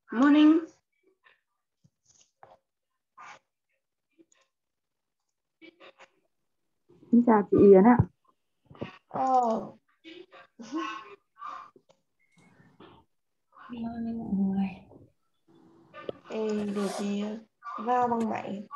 Morning. Xin chào chị Yến ạ. Morning mọi người. Để chị vào bằng máy.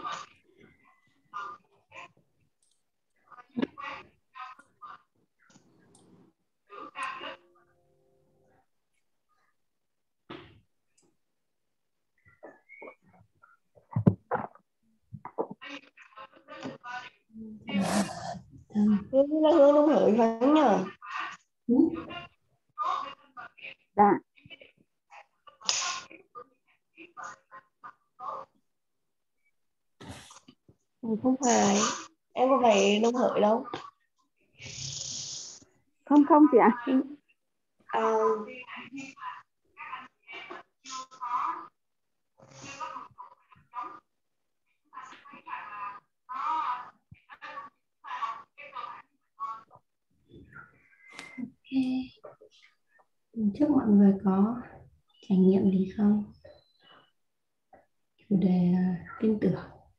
Hương là Hương Đông Hới phải nhờ? Dạ. Không phải, em có phải Đông Hới đâu. Không chị ạ. Trước mọi người có trải nghiệm gì không? Chủ đề tin tưởng.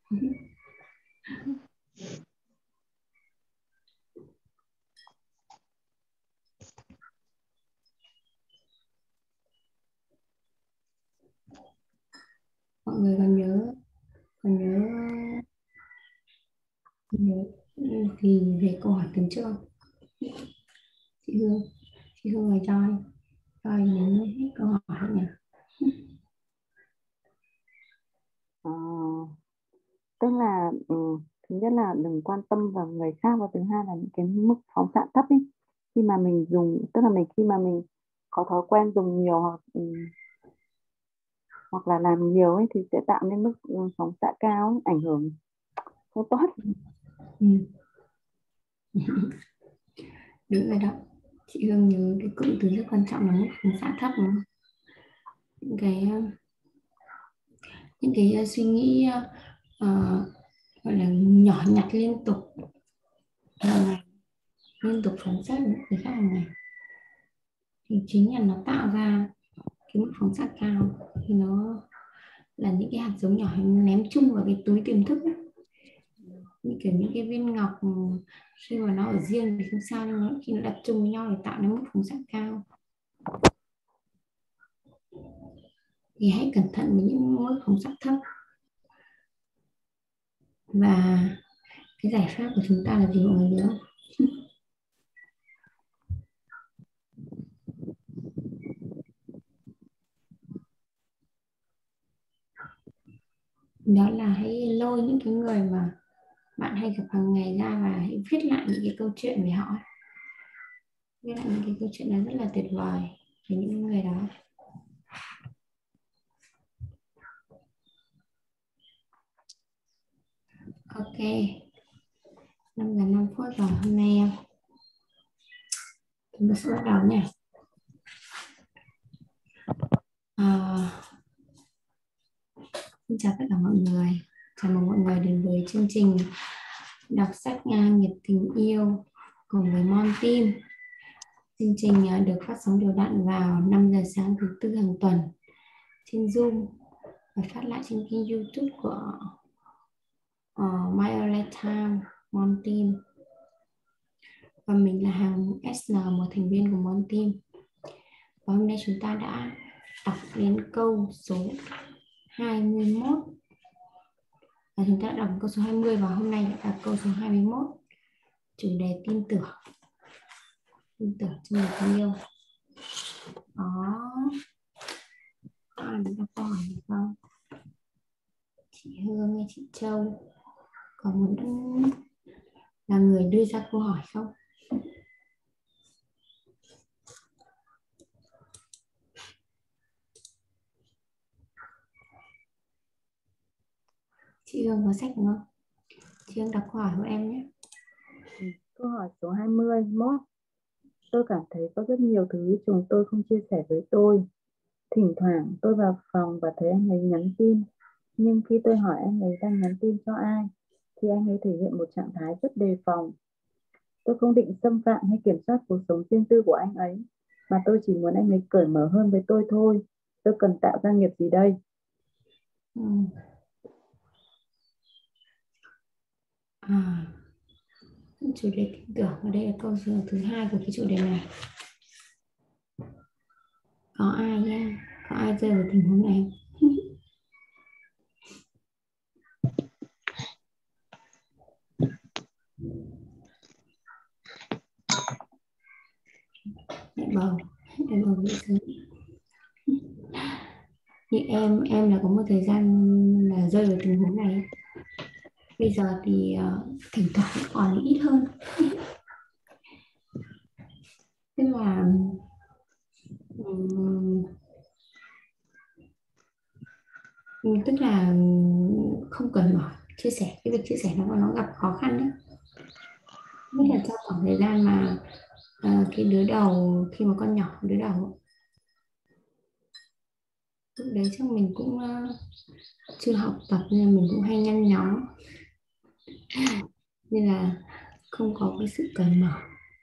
Mọi người còn nhớ thì về câu hỏi tuần trước không? Chị Hương và Joy nhớ hết câu hỏi nhỉ? Tức là thứ nhất là đừng quan tâm vào người khác, và thứ hai là những cái mức phóng xạ thấp ấy. Khi mà mình dùng, tức là khi mà mình có thói quen dùng nhiều hoặc là làm nhiều ấy thì sẽ tạo nên mức phóng xạ cao ấy, ảnh hưởng không tốt. Đúng rồi đó. Chị Hương nhớ cái cụm từ rất quan trọng là mức phóng xạ thấp, đúng không? Những cái suy nghĩ gọi là nhỏ nhặt liên tục hàng ngày, liên tục phán xét người khác hàng ngày, thì chính là nó tạo ra cái mức phóng xạ cao. Thì nó là những cái hạt giống nhỏ ném chung vào cái túi tiềm thức ấy. Như kiểu những cái viên ngọc khi mà nó ở riêng thì không sao, nhưng mà khi nó đặt chung với nhau thì tạo nên mức phóng xạ cao. Thì hãy cẩn thận với những mức phóng xạ thấp. Và cái giải pháp của chúng ta là gì mọi người nhớ? Đó là hãy lôi những cái người mà bạn hay gặp hàng ngày ra và hãy viết lại những cái câu chuyện về họ. Viết lại những cái câu chuyện đó rất là tuyệt vời về những người đó. Ok, 5 giờ 5 phút rồi, hôm nay chúng ta sẽ bắt đầu nha. Xin chào tất cả mọi người, chào mừng mọi người đến với chương trình đọc sách Nhịp Tình Yêu cùng với Mon Team. Chương trình được phát sóng đều đặn vào 5 giờ sáng thứ Tư hàng tuần trên Zoom và phát lại trên kênh YouTube của My Early Time Mon Team. Và mình là Hằng SN, một thành viên của Mon Team. Và hôm nay chúng ta đã đọc đến câu số 21. Và chúng ta đã đọc câu số 20 và hôm nay là câu số 21. Chủ đề tin tưởng. Tin tưởng trong người thân yêu. Đó. Ai đã đọc câu hỏi này không? Chị Hương hay chị Châu có muốn là người đưa ra câu hỏi không? Chị Hương có sách đúng không? Chị Hương đọc câu hỏi của em nhé. Câu hỏi số 21. Tôi cảm thấy có rất nhiều thứ chúng tôi không chia sẻ với tôi. Thỉnh thoảng tôi vào phòng và thấy anh ấy nhắn tin, nhưng khi tôi hỏi anh ấy đang nhắn tin cho ai thì anh ấy thể hiện một trạng thái rất đề phòng. Tôi không định xâm phạm hay kiểm soát cuộc sống riêng tư của anh ấy, mà tôi chỉ muốn anh ấy cởi mở hơn với tôi thôi. tôi cần tạo ra nghiệp gì đây? Chủ đề tin tưởng, ở đây là câu thứ hai của cái chủ đề này. Có ai nha, có ai rơi vào tình huống này? Mẹ bầu bị sớm. Như em là có một thời gian là rơi vào tình huống này. Bây giờ thì thỉnh thoảng còn ít hơn. Tức là không cần mở chia sẻ, cái việc chia sẻ nó gặp khó khăn đấy. Nhất là trong khoảng thời gian mà cái đứa đầu, khi mà con nhỏ đứa đầu, lúc đấy chắc mình cũng chưa học tập nên mình cũng hay nhăn nhó, nên là không có cái sự cởi mở.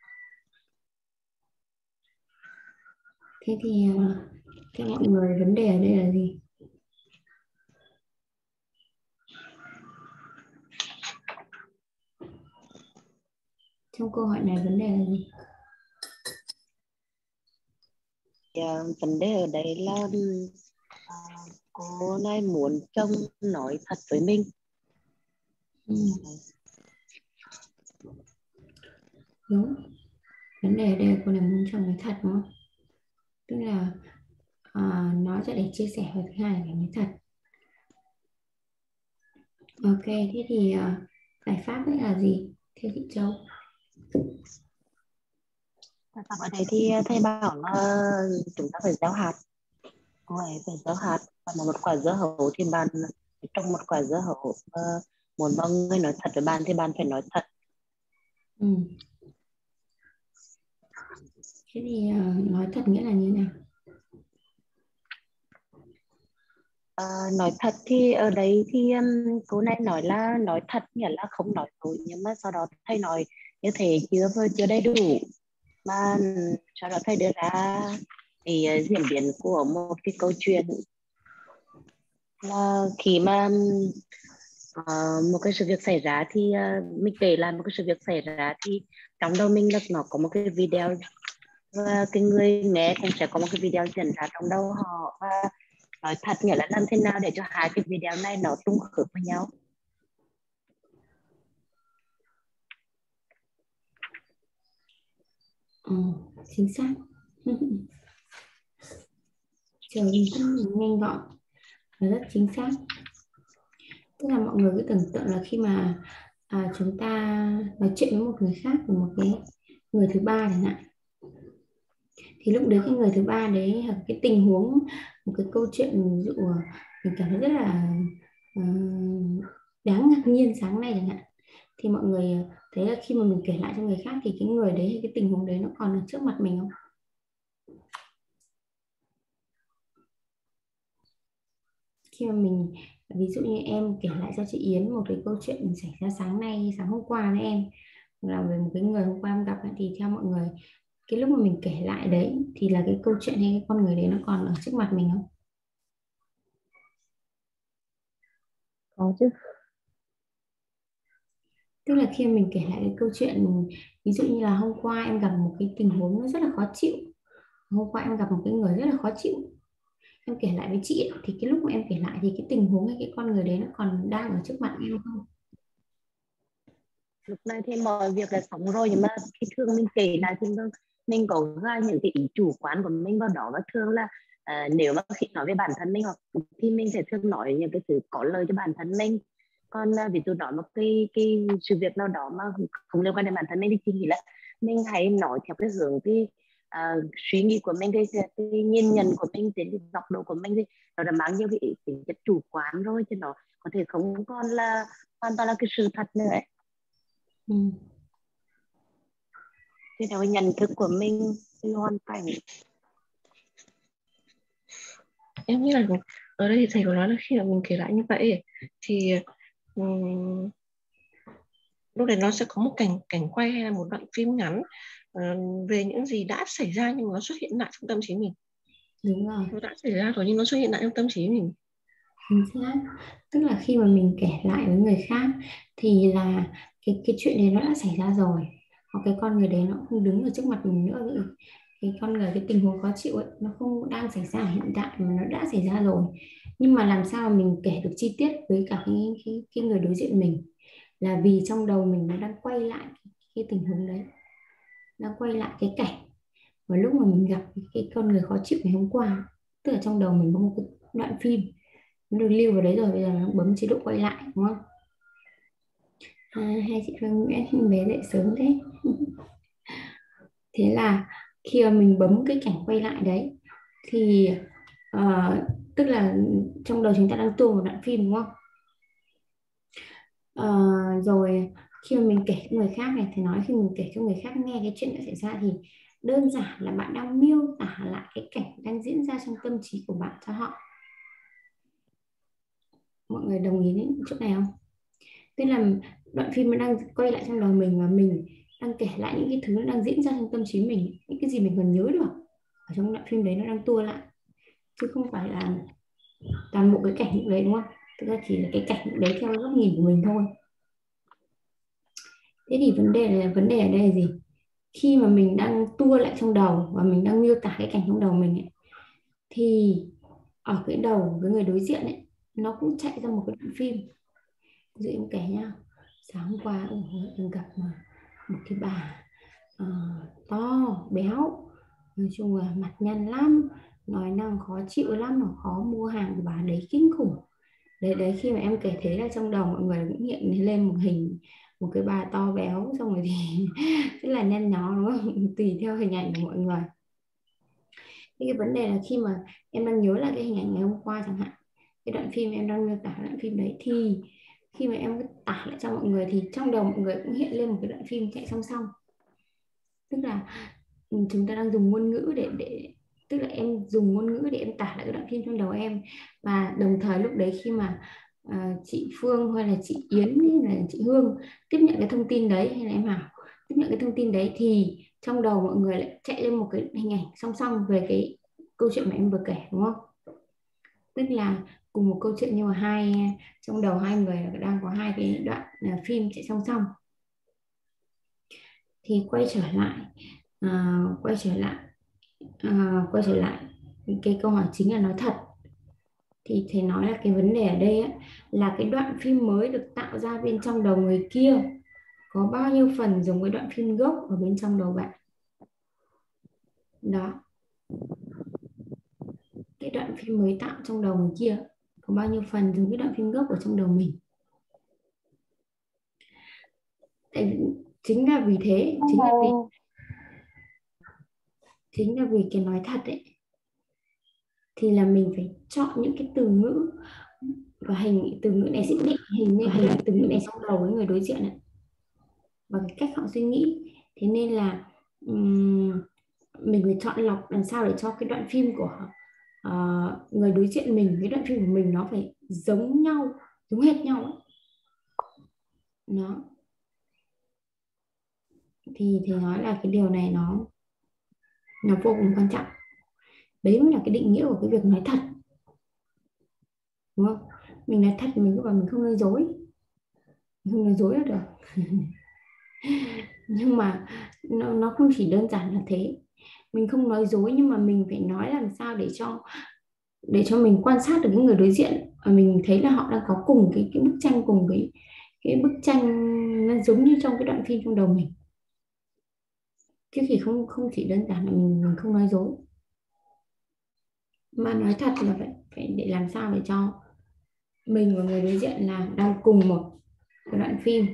Thế thì theo mọi người vấn đề ở đây là gì? Trong câu hỏi này vấn đề là gì? Vấn đề ở đây là cô này muốn chồng nói thật với mình. Đúng. Vấn đề ở đây là cô này muốn chồng nói thật, đúng không? Tức là nói ra để chia sẻ, và thứ hai là phải nói thật. Ok, thế thì giải pháp đấy là gì theo chị Châu? Ở đây thì thầy bảo là chúng ta phải gieo hạt. Cô ấy phải gieo hạt, và một quả dưa hấu thì bạn trồng một quả dưa hấu. Muốn mọi người nói thật với bạn thì bạn phải nói thật. Thế thì nói thật nghĩa là như thế nào? Nói thật thì ở đây thì cô này nói là nói thật nghĩa là không nói dối, nhưng mà sau đó thầy nói như thế chưa đầy đủ, mà sau đó thầy đưa ra thì diễn biến của một cái câu chuyện là khi mà một cái sự việc xảy ra thì mình kể lại một cái sự việc xảy ra thì trong đầu mình là nó có một cái video, và cái người nghe cũng sẽ có một cái video diễn ra trong đầu họ, và nói thật nghĩa là làm thế nào để cho hai cái video này nó trùng khớp với nhau. Chính xác. Trời ơi, rất nhanh gọn và rất chính xác. Tức là mọi người cứ tưởng tượng là khi mà chúng ta nói chuyện với một người khác, với một cái người thứ ba chẳng hạn, thì lúc đấy cái người thứ ba đấy, hoặc cái tình huống, một cái câu chuyện, ví dụ mình cảm thấy rất là đáng ngạc nhiên sáng nay chẳng hạn, thì mọi người thấy là khi mà mình kể lại cho người khác thì cái người đấy hay cái tình huống đấy nó còn ở trước mặt mình không? Khi mà mình, ví dụ như em kể lại cho chị Yến một cái câu chuyện xảy ra sáng nay, sáng hôm qua với em, là về một cái người hôm qua em gặp, thì theo mọi người cái lúc mà mình kể lại đấy thì là cái câu chuyện hay cái con người đấy nó còn ở trước mặt mình không? Có chứ. Tức là khi mình kể lại cái câu chuyện, ví dụ như là hôm qua em gặp một cái tình huống nó rất là khó chịu, hôm qua em gặp một cái người rất là khó chịu, em kể lại với chị ấy, thì cái lúc mà em kể lại thì cái tình huống hay cái con người đấy nó còn đang ở trước mặt em không? Lúc này thì mọi việc là xong rồi, nhưng mà khi thường mình kể lại thì mình có ra những cái ý chủ quan của mình vào đó, và thường là nếu mà khi nói về bản thân mình hoặc thì mình sẽ thường nói những cái thứ có lợi cho bản thân mình. Còn ví dụ nói một cái sự việc nào đó mà không liên quan đến bản thân mình thì nghĩ là mình hãy nói theo cái hướng cái suy nghĩ của mình, cái nhìn nhận của mình, đến cái góc độ của mình, thì nó đã mang nhiều cái tính chất chủ quan rồi, chứ nó có thể không còn là hoàn toàn là cái sự thật nữa ấy. Thì theo nhận thức của mình thì hoàn cảnh. Em nghĩ là ở đây thầy có nói là khi mà mình kể lại như vậy thì lúc đấy nó sẽ có một cảnh quay hay là một đoạn phim ngắn về những gì đã xảy ra nhưng mà nó xuất hiện lại trong tâm trí mình. Đúng rồi, Nó đã xảy ra rồi nhưng nó xuất hiện lại trong tâm trí mình. chính xác. Tức là khi mà mình kể lại với người khác thì là cái chuyện đấy nó đã xảy ra rồi, hoặc cái con người đấy nó không đứng ở trước mặt mình nữa rồi. Cái con người, cái tình huống khó chịu ấy nó không đang xảy ra ở hiện tại mà nó đã xảy ra rồi. Nhưng mà làm sao mà mình kể được chi tiết với cả cái người đối diện mình, là vì trong đầu mình nó đang quay lại cái tình huống đấy, đang quay lại cái cảnh và lúc mà mình gặp cái con người khó chịu ngày hôm qua. Tức là trong đầu mình có một cái đoạn phim nó được lưu vào đấy rồi, bây giờ nó bấm chế độ quay lại, đúng không? Hai chị Phương Nguyễn bé dậy sớm thế. Thế là khi mà mình bấm cái cảnh quay lại đấy thì ờ, tức là trong đầu chúng ta đang tua một đoạn phim, đúng không? Rồi khi mà mình kể cho người khác này thì nói, khi mình kể cho người khác nghe cái chuyện đã xảy ra thì đơn giản là bạn đang miêu tả lại cái cảnh đang diễn ra trong tâm trí của bạn cho họ. Mọi người đồng ý đến chỗ này không? Tức là đoạn phim nó đang quay lại trong đầu mình và mình đang kể lại những cái thứ nó đang diễn ra trong tâm trí mình, những cái gì mình còn nhớ được ở trong đoạn phim đấy nó đang tua lại, chứ không phải là toàn bộ cái cảnh đấy, đúng không? Thực ra chỉ là cái cảnh đấy theo góc nhìn của mình thôi. Thế thì vấn đề ở đây là gì? Khi mà mình đang tua lại trong đầu và mình đang miêu tả cái cảnh trong đầu mình ấy, thì ở cái đầu với người đối diện ấy nó cũng chạy ra một cái đoạn phim. Ví dụ em kể nhá, sáng hôm qua em gặp một cái bà to béo, nói chung là mặt nhăn lắm, nói năng khó chịu lắm, mà khó mua hàng của bà đấy kinh khủng. Đấy, khi mà em kể thế là trong đầu mọi người cũng hiện lên một hình một cái bà to béo, xong rồi thì rất là nhăn nhó, đúng không? Tùy theo hình ảnh của mọi người. Thì cái vấn đề là khi mà em đang nhớ lại cái hình ảnh ngày hôm qua chẳng hạn, cái đoạn phim em đang miêu tả đoạn phim đấy, thì khi mà em tả lại cho mọi người thì trong đầu mọi người cũng hiện lên một cái đoạn phim chạy song song. Tức là chúng ta đang dùng ngôn ngữ để tức là em dùng ngôn ngữ để em tả lại cái đoạn phim trong đầu em, và đồng thời lúc đấy khi mà chị Phương hay là chị Yến hay là chị Hương tiếp nhận cái thông tin đấy, hay là em Hảo tiếp nhận cái thông tin đấy, thì trong đầu mọi người lại chạy lên một cái hình ảnh song song về cái câu chuyện mà em vừa kể, đúng không? Tức là cùng một câu chuyện nhưng mà trong đầu hai người đang có hai cái đoạn phim chạy song song. Thì quay trở lại cái câu hỏi chính là nói thật. Thì thầy nói là cái vấn đề ở đây ấy, là cái đoạn phim mới được tạo ra bên trong đầu người kia có bao nhiêu phần giống với đoạn phim gốc ở bên trong đầu bạn. Đó, cái đoạn phim mới tạo trong đầu người kia có bao nhiêu phần giống với đoạn phim gốc ở trong đầu mình. Chính là vì thế, chính là vì cái nói thật ấy, thì là mình phải chọn những cái từ ngữ, và từ ngữ này sẽ định hình như từ ngữ này trong đầu với người đối diện ấy, và cái cách họ suy nghĩ. Thế nên là mình phải chọn lọc làm sao để cho cái đoạn phim của người đối diện mình với đoạn phim của mình nó phải giống nhau, giống hệt nhau ấy. Nó thì nói là cái điều này nó vô cùng quan trọng. Đấy mới là cái định nghĩa của cái việc nói thật, đúng không? Mình nói thật, mình cứ bảo mình không nói dối, là được. Nhưng mà nó không chỉ đơn giản là thế. Mình không nói dối nhưng mà mình phải nói làm sao để cho mình quan sát được những người đối diện và mình thấy là họ đang có cùng cái bức tranh, cùng cái bức tranh nó giống như trong cái đoạn phim trong đầu mình, chứ thì không chỉ đơn giản là mình không nói dối, mà nói thật là phải để làm sao để cho mình và người đối diện là đang cùng một cái đoạn phim.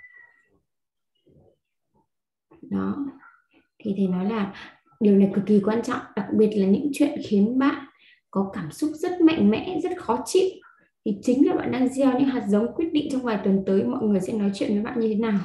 Đó, thì thầy nói là điều này cực kỳ quan trọng, đặc biệt là những chuyện khiến bạn có cảm xúc rất mạnh mẽ, rất khó chịu, thì chính là bạn đang gieo những hạt giống quyết định trong vài tuần tới mọi người sẽ nói chuyện với bạn như thế nào.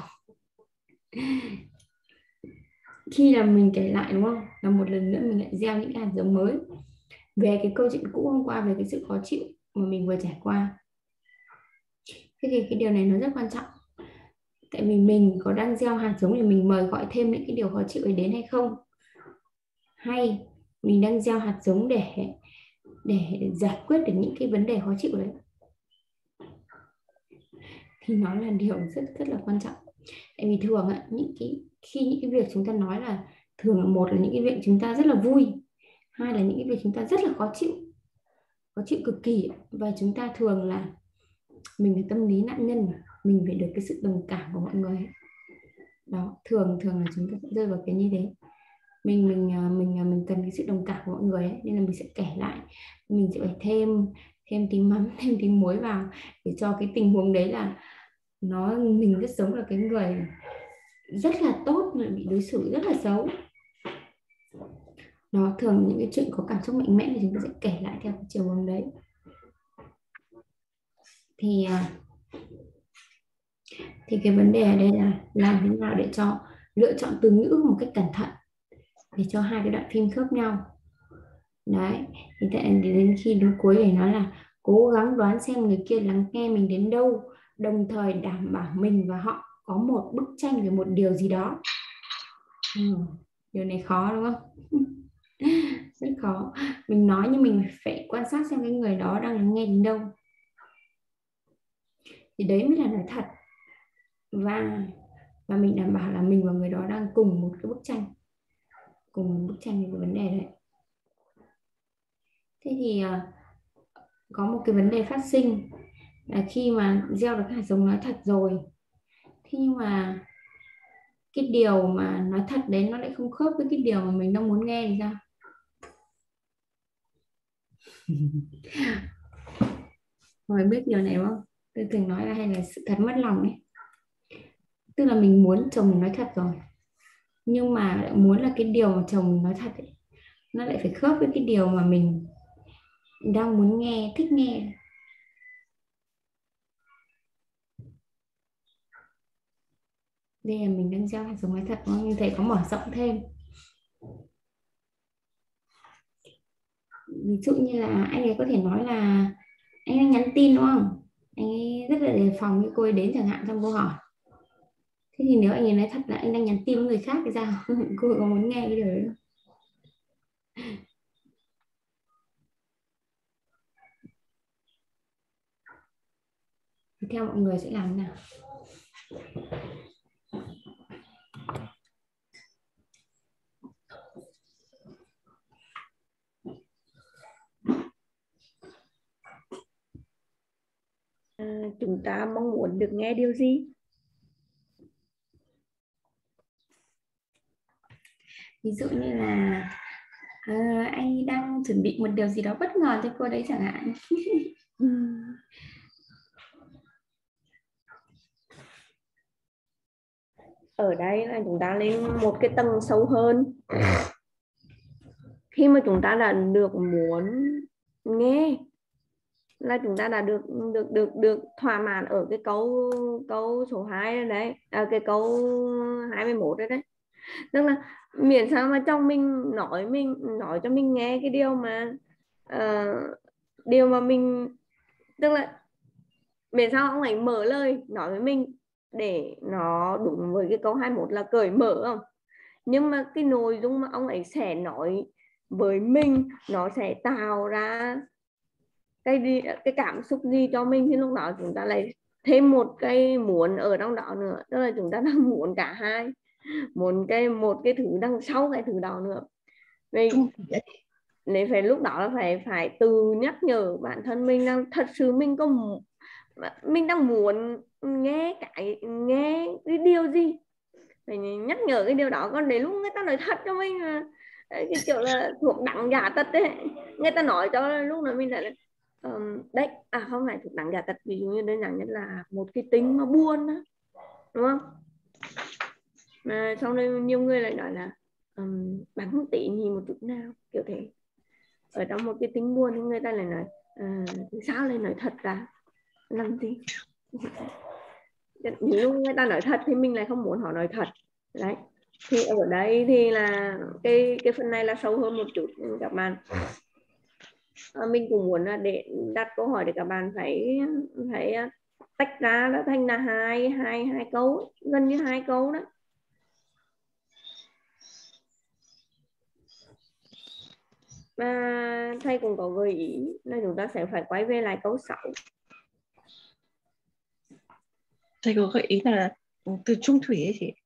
Khi là mình kể lại, đúng không, là một lần nữa mình lại gieo những hạt giống mới về cái câu chuyện cũ hôm qua, về cái sự khó chịu mà mình vừa trải qua. Thế thì cái điều này nó rất quan trọng, tại vì mình có đang gieo hạt giống để mình mời gọi thêm những cái điều khó chịu ấy đến hay không, hay mình đang gieo hạt giống để giải quyết được những cái vấn đề khó chịu đấy, thì nó là điều rất rất là quan trọng. Tại vì thường ạ, khi những cái việc chúng ta nói là thường là một là những cái việc chúng ta rất là vui, hai là những cái việc chúng ta rất là khó chịu cực kỳ, và chúng ta thường là mình là tâm lý nạn nhân mà, mình phải được cái sự đồng cảm của mọi người. Đó, thường thường là chúng ta sẽ rơi vào cái như thế. Mình cần cái sự đồng cảm của mọi người ấy, nên là mình sẽ kể lại, mình sẽ phải thêm tí mắm thêm tí muối vào để cho cái tình huống đấy là mình rất giống là cái người rất là tốt mà bị đối xử rất là xấu. Đó, thường những cái chuyện có cảm xúc mạnh mẽ thì chúng ta sẽ kể lại theo cái chiều hướng đấy. Thì cái vấn đề ở đây là làm thế nào để cho lựa chọn từ ngữ một cách cẩn thận để cho hai cái đoạn phim khớp nhau. Đấy, thì đến khi đến cuối để nói là cố gắng đoán xem người kia lắng nghe mình đến đâu, đồng thời đảm bảo mình và họ có một bức tranh về một điều gì đó. Điều này khó đúng không? Rất khó. Mình nói nhưng mình phải quan sát xem cái người đó đang lắng nghe đến đâu, thì đấy mới là nói thật, và mình đảm bảo là mình và người đó đang cùng một cái bức tranh, về cái vấn đề đấy. Thế thì có một cái vấn đề phát sinh là khi mà gieo được hạt giống nói thật rồi, thế nhưng mà cái điều mà nói thật đấy nó lại không khớp với cái điều mà mình đang muốn nghe thì sao? Mọi người biết điều này không? Tôi thường nói là hay là sự thật mất lòng ấy. Tức là mình muốn chồng mình nói thật rồi, nhưng mà lại muốn là cái điều mà chồng mình nói thật ấy, nó lại phải khớp với cái điều mà mình đang muốn nghe, thích nghe. Đây là mình đang gieo hạt giống nói thật, nhưng thầy có mở rộng thêm. Ví dụ như là anh ấy có thể nói là anh đang nhắn tin đúng không? Anh ấy rất là đề phòng khi cô ấy đến chẳng hạn trong câu hỏi. Thế thì nếu anh ấy nói thật là anh đang nhắn tin với người khác thì sao? Cô ấy có muốn nghe cái điều đấy không? Thì theo mọi người sẽ làm thế nào? Chúng ta mong muốn được nghe điều gì? Ví dụ như là anh đang chuẩn bị một điều gì đó bất ngờ cho cô đấy chẳng hạn. Ở đây là chúng ta lên một cái tầng sâu hơn. Khi mà chúng ta đã được muốn nghe là chúng ta đã được thỏa mãn ở cái câu số 2 đấy, cái câu 21 đấy. Tức là miễn sao mà chồng mình nói cho mình nghe cái điều mà mình, tức là miễn sao ông ấy mở lời nói với mình để nó đúng với cái câu 21 là cởi mở không, nhưng mà cái nội dung mà ông ấy sẽ nói với mình nó sẽ tạo ra cái cảm xúc gì cho mình, thì lúc đó chúng ta lại thêm một cái muốn ở trong đó nữa, tức là chúng ta đang muốn cả hai, muốn một cái thứ đằng sau cái thứ đó nữa. Vì nếu phải lúc đó là phải tự nhắc nhở bản thân mình rằng thật sự mình đang muốn nghe cái điều gì, phải nhắc nhở cái điều đó. Còn đến lúc người ta nói thật cho mình cái kiểu là thuộc đắng giả tật ấy, người ta nói cho lúc đó mình lại đấy không phải thuộc đắng giả tật, ví dụ như đơn giản nhất là một cái tính mà buồn đó, đúng không? Sau đây nhiều người lại nói là bạn không tỉ nhì một chút nào, kiểu thế. Ở trong một cái tính buồn thì người ta lại nói sao lại nói thật ra, làm gì? Những lúc người ta nói thật thì mình lại không muốn họ nói thật đấy. Thì ở đây thì là cái phần này là sâu hơn một chút các bạn. Mình cũng muốn là để đặt câu hỏi để các bạn phải tách ra nó thành là hai câu, gần như 2 câu đó. Và thầy cũng có gợi ý là chúng ta sẽ phải quay về lại câu 6. Thầy có gợi ý là từ trung thủy ấy chị.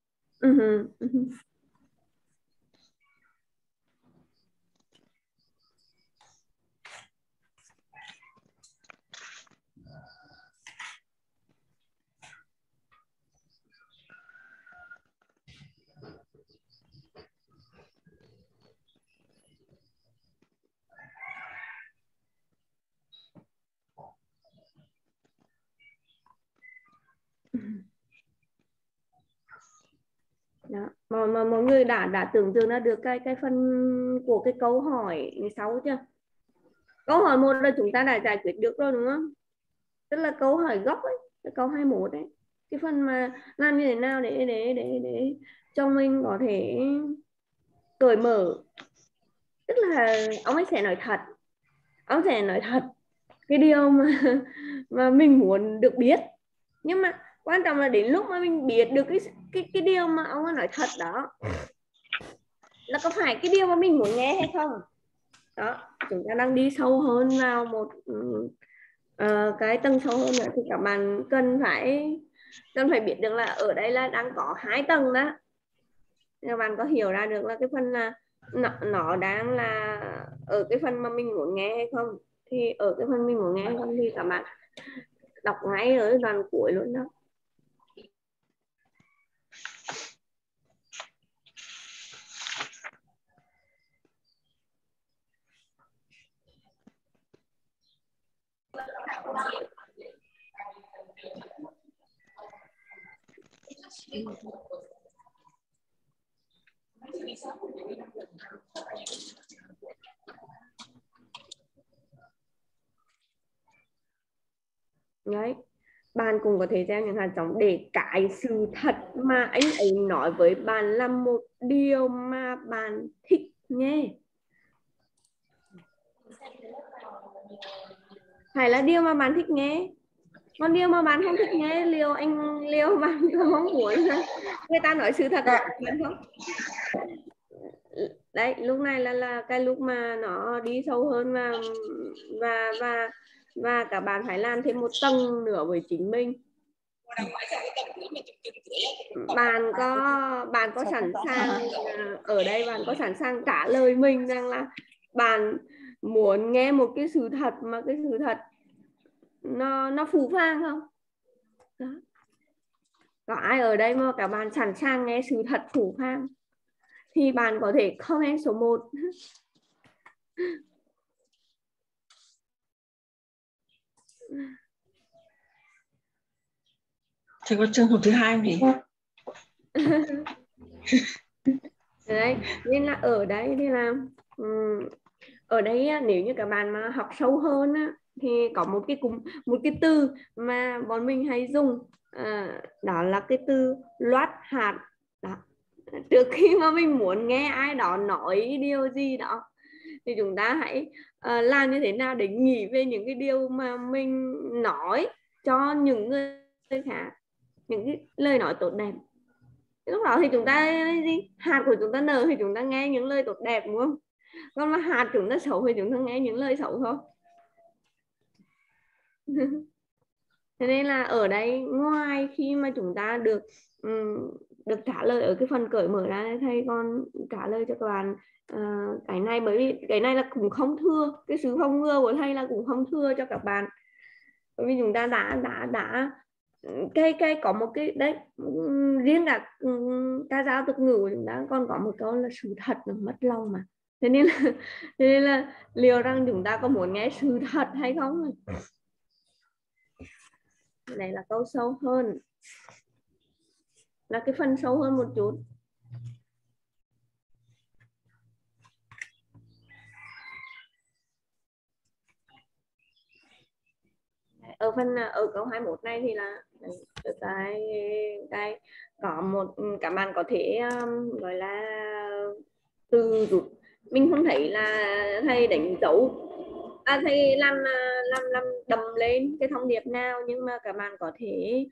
Đó. Mà mọi người đã tưởng tượng ra được cái phần của cái câu hỏi 6 chưa? Câu hỏi 1 là chúng ta đã giải quyết được rồi đúng không? Tức là câu hỏi gốc ấy, cái câu 21 ấy. Cái phần mà làm như thế nào để cho mình có thể cởi mở. Tức là ông ấy sẽ nói thật. Ông sẽ nói thật cái điều mà mình muốn được biết. Nhưng mà quan trọng là đến lúc mà mình biết được cái điều mà ông ấy nói thật đó là có phải cái điều mà mình muốn nghe hay không. Đó, chúng ta đang đi sâu hơn vào một cái tầng sâu hơn nữa thì các bạn cần phải biết được là ở đây là đang có 2 tầng đó. Các bạn có hiểu ra được là cái phần là nó đang là ở cái phần mà mình muốn nghe hay không. Thì ở cái phần mình muốn nghe hay không thì các bạn đọc ngay ở đoạn cuối luôn đó. Đấy, bạn cũng có thể gieo những hạt giống để cái sự thật mà anh ấy nói với bạn là một điều mà bạn thích nghe, phải là điều mà bạn thích nghe. Còn điều mà bạn không thích nghe, liệu bạn không muốn người ta nói sự thật của bạn không? Đấy, lúc này là cái lúc mà nó đi sâu hơn và các bạn phải làm thêm một tầng nữa với chính mình. Bạn có sẵn sàng ở đây, bạn có sẵn sàng trả lời mình rằng là bạn muốn nghe một cái sự thật mà cái sự thật nó phũ phàng không? Đó. Có ai ở đây mà các bạn sẵn sàng nghe sự thật phũ phàng thì bạn có thể comment số 1. Thầy có trường hợp thứ 2 không nhỉ? Đấy, nên là ở đây thì là ở đây nếu như các bạn mà học sâu hơn thì có một cái từ mà bọn mình hay dùng, đó là cái từ loát hạt. Đó. Trước khi mà mình muốn nghe ai đó nói điều gì đó thì chúng ta hãy làm như thế nào để nghĩ về những cái điều mà mình nói cho những người khác, những cái lời nói tốt đẹp. Lúc đó thì chúng ta hạt của chúng ta nở thì chúng ta nghe những lời tốt đẹp đúng không? Còn mà hạt chúng ta xấu thì chúng ta nghe những lời xấu thôi. Thế nên là ở đây ngoài khi mà chúng ta được trả lời ở cái phần cởi mở ra, thầy còn trả lời cho các bạn cái này, bởi vì cái này là cũng không thưa, cái sự phòng ngừa của thầy là cũng không thưa cho các bạn, bởi vì chúng ta đã cái có một cái đấy, riêng cả ca dao tục ngữ của chúng ta còn có một câu là sự thật là mất lòng mà. Thế nên là liệu rằng chúng ta có muốn nghe sự thật hay không? Này là câu sâu hơn, là cái phần sâu hơn một chút. Ở câu 21 này thì là cái có một các bạn có thể gọi là từ rút. Mình không thấy là thầy đánh dấu, thầy làm đầm lên cái thông điệp nào, nhưng mà các bạn có thể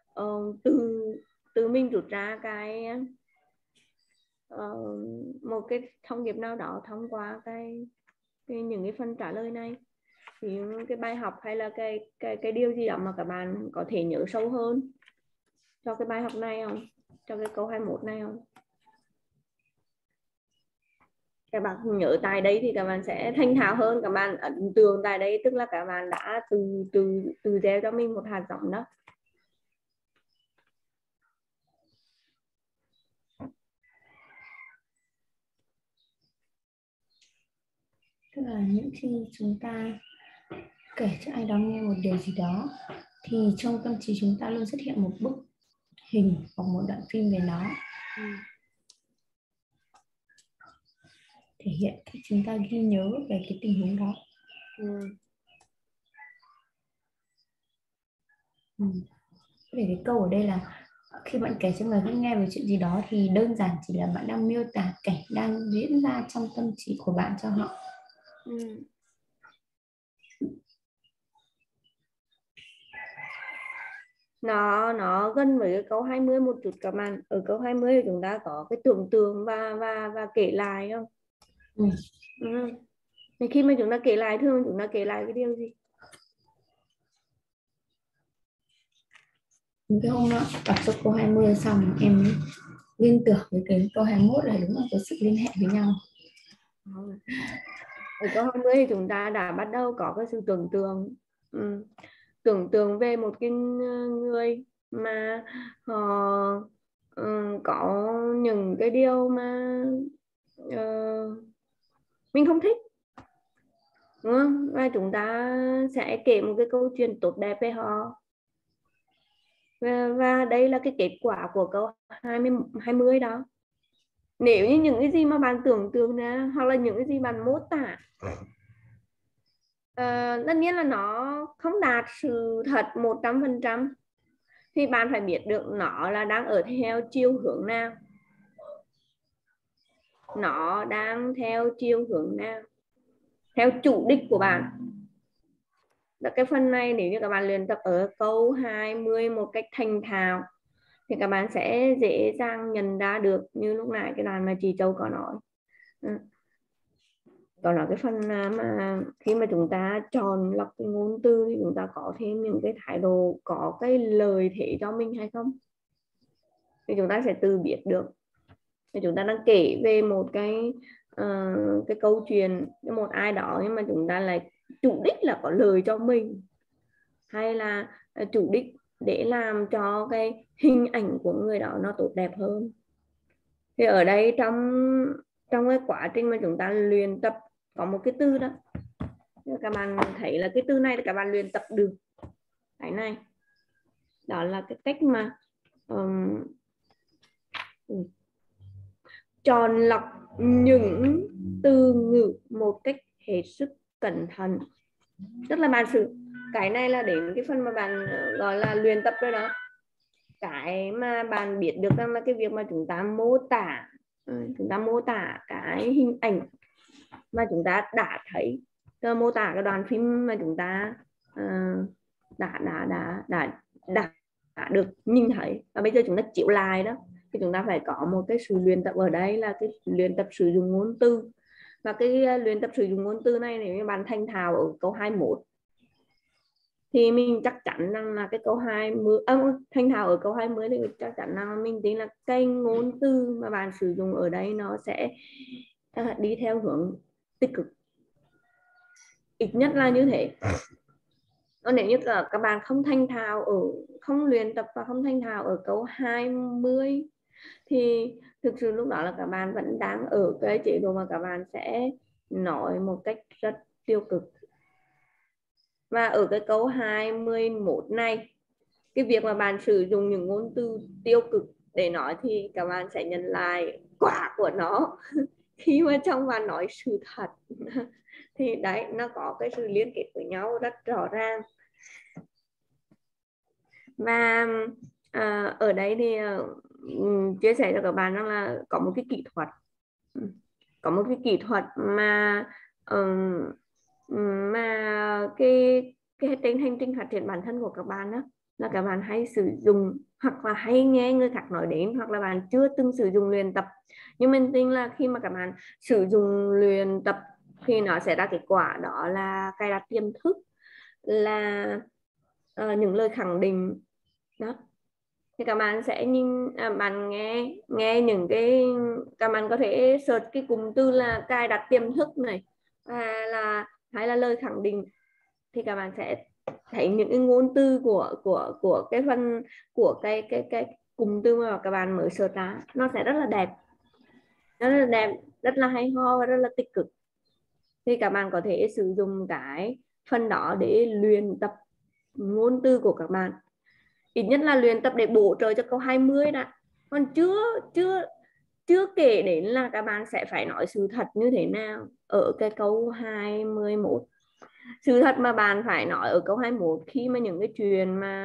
từ mình rút ra cái một cái thông điệp nào đó thông qua cái những cái phần trả lời này, thì cái bài học hay là cái điều gì đó mà các bạn có thể nhớ sâu hơn cho cái bài học này không, cho cái câu 21 này không? Các bạn nhớ tại đây thì các bạn sẽ thanh thạo hơn, các bạn ấn tượng tại đây tức là các bạn đã từ gieo cho mình một hạt giống đó. Tức là những khi chúng ta kể cho ai đó nghe một điều gì đó thì trong tâm trí chúng ta luôn xuất hiện một bức hình hoặc một đoạn phim về nó, thể hiện cách chúng ta ghi nhớ về cái tình huống đó. Về cái câu ở đây là khi bạn kể cho người khác nghe về chuyện gì đó thì đơn giản chỉ là bạn đang miêu tả cảnh đang diễn ra trong tâm trí của bạn cho họ. Nó gần với cái câu 20 một chút các bạn. Ở câu 20 thì chúng ta có cái tưởng tượng và kể lại không? Thì khi mà chúng ta kể lại, thường chúng ta kể lại cái điều gì? Cái hôm đó đọc cho câu 20 xong em liên tưởng với cái câu 21 là đúng là có sự liên hệ với nhau. Ở câu 20 thì chúng ta đã bắt đầu có cái sự tưởng tượng. Tưởng tượng về một cái người mà họ có những cái điều mà mình không thích, đúng không? Và chúng ta sẽ kể một cái câu chuyện tốt đẹp về họ. Và đây là cái kết quả của câu 20 đó. Nếu như những cái gì mà bạn tưởng tượng ra hoặc là những cái gì bạn mô tả tất nhiên là nó không đạt sự thật 100%, thì bạn phải biết được nó là đang ở theo chiều hướng nào. Nó đang theo chiều hướng nào, theo chủ đích của bạn. Cái phần này nếu như các bạn luyện tập ở câu 20 một cách thành thạo thì các bạn sẽ dễ dàng nhận ra được, như lúc nãy cái đoạn mà chị Châu có nói. Còn là cái phần mà khi mà chúng ta chọn lọc cái ngôn từ thì chúng ta có thêm những cái thái độ có cái lời thế cho mình hay không, thì chúng ta sẽ tự biết được. Thì chúng ta đang kể về một cái câu chuyện với một ai đó, nhưng mà chúng ta lại chủ đích là có lời cho mình, hay là chủ đích để làm cho cái hình ảnh của người đó nó tốt đẹp hơn. Thì ở đây trong cái quá trình mà chúng ta luyện tập có một cái từ đó, các bạn thấy là cái từ này là các bạn luyện tập được cái này, đó là cái cách mà chọn lọc những từ ngữ một cách hết sức cẩn thận. Tức là bạn sử cái này là đến cái phần mà bạn gọi là luyện tập rồi đó. Cái mà bạn biết được là cái việc mà chúng ta mô tả cái hình ảnh mà chúng ta đã thấy, mô tả cái đoạn phim mà chúng ta đã được nhìn thấy, và bây giờ chúng ta chịu lại đó, thì chúng ta phải có một cái sự luyện tập ở đây là cái luyện tập sử dụng ngôn từ. Và cái luyện tập sử dụng ngôn từ này nếu như bạn thành thạo ở câu 21 thì mình chắc chắn rằng là cái câu 20 thành thạo ở câu 20 thì chắc chắn là mình tin là cái ngôn từ mà bạn sử dụng ở đây nó sẽ đi theo hướng tích cực, ít nhất là như thế. Còn nếu như các bạn không thành thạo không luyện tập và không thành thạo ở câu 20 thì thực sự lúc đó là các bạn vẫn đang ở cái chế độ mà các bạn sẽ nói một cách rất tiêu cực. Và ở cái câu 21 này, cái việc mà bạn sử dụng những ngôn từ tiêu cực để nói thì các bạn sẽ nhận lại quả của nó khi mà trong bạn nói sự thật. Thì đấy, nó có cái sự liên kết với nhau rất rõ ràng. Và ở đây thì chia sẻ cho các bạn rằng là có một cái kỹ thuật mà cái trên hành trình phát triển bản thân của các bạn đó, là các bạn hay sử dụng hoặc là hay nghe người khác nói đến, hoặc là bạn chưa từng sử dụng luyện tập. Nhưng mình tin là khi mà các bạn sử dụng luyện tập thì nó sẽ ra kết quả đó là cài đặt tiềm thức, là những lời khẳng định đó. Thì các bạn sẽ nhìn, bạn nghe những cái, các bạn có thể search cái cụm từ là cài đặt tiềm thức này, hay là lời khẳng định, thì các bạn sẽ thấy những cái ngôn từ của cái phần của cái cụm từ mà các bạn mới search ra, nó sẽ rất là đẹp, rất là hay ho và rất là tích cực. Thì các bạn có thể sử dụng cái phần đó để luyện tập ngôn từ của các bạn, ít nhất là luyện tập để bổ trợ cho câu 20 đã. Còn chưa kể đến là các bạn sẽ phải nói sự thật như thế nào ở cái câu 21. Sự thật mà bạn phải nói ở câu 21 khi mà những cái chuyện mà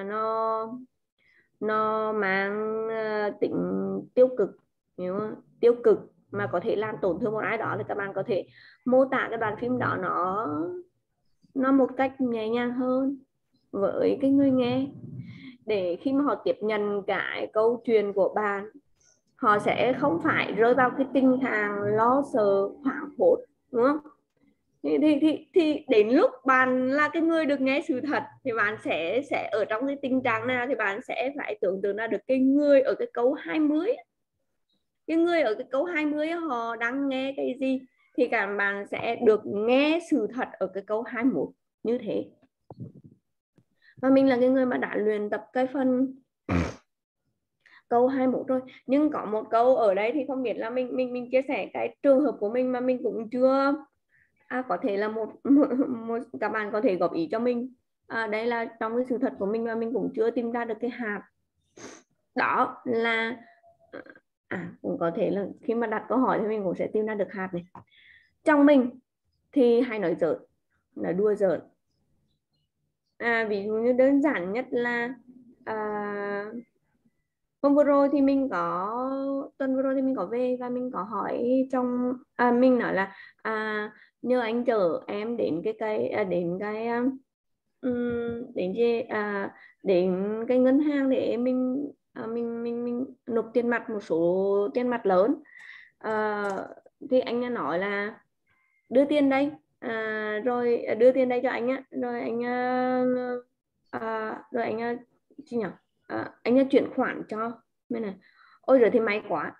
nó mang tính tiêu cực, hiểu không? Tiêu cực mà có thể làm tổn thương một ai đó, thì các bạn có thể mô tả cái đoạn phim đó nó một cách nhẹ nhàng hơn với cái người nghe, để khi mà họ tiếp nhận cái câu chuyện của bạn, họ sẽ không phải rơi vào cái tình trạng lo sợ hoảng hốt, đúng không? Thì đến lúc bạn là cái người được nghe sự thật, thì bạn sẽ ở trong cái tình trạng nào thì bạn sẽ phải tưởng tượng ra được cái người ở cái câu 20, cái người ở cái câu 20 họ đang nghe cái gì, thì các bạn sẽ được nghe sự thật ở cái câu 21 như thế. Và mình là cái người mà đã luyện tập cái phần câu 21 rồi, nhưng có một câu ở đây thì không biết là mình chia sẻ cái trường hợp của mình mà mình cũng chưa có thể là một các bạn có thể góp ý cho mình. Đây là trong cái sự thật của mình mà mình cũng chưa tìm ra được cái hạt, đó là cũng có thể là khi mà đặt câu hỏi thì mình cũng sẽ tìm ra được hạt này. Trong mình thì hay nói giỡn, nói đùa giỡn. Ví dụ như đơn giản nhất là hôm vừa rồi thì tuần vừa rồi thì mình có về và mình có hỏi trong mình nói là nhờ anh chở em đến đến cái ngân hàng để mình nộp tiền mặt, một số tiền mặt lớn. Thì anh nói là đưa tiền đây, rồi đưa tiền đây cho anh á, rồi anh gì nhỉ? Anh ấy chuyển khoản cho bên này. Ôi rồi thì may quá,